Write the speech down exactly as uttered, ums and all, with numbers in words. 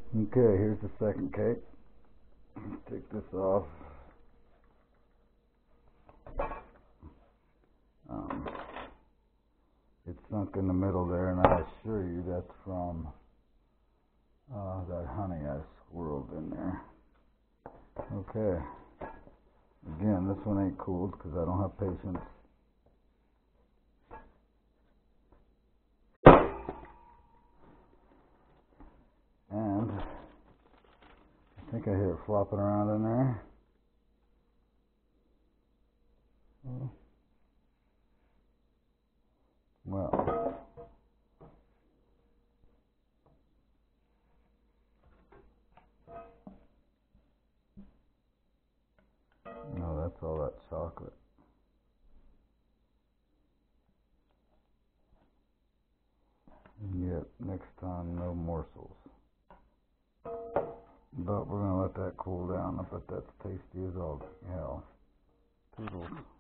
Okay, here's the second cake. Let's take this off. Um, it's sunk in the middle there, and I assure you that's from uh, that honey I swirled in there. Okay. Again, this one ain't cooled because I don't have patience. And I think I hear it flopping around in there. Well, no, that's all that chocolate. And yet, next time, no morsels. But we're going to let that cool down. I bet that's tasty as all hell. Toodles.